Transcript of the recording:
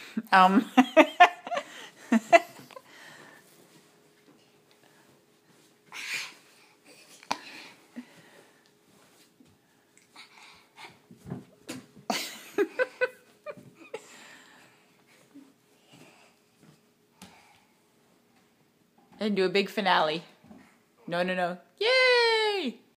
Um, and do a big finale. No, no, no. Yay!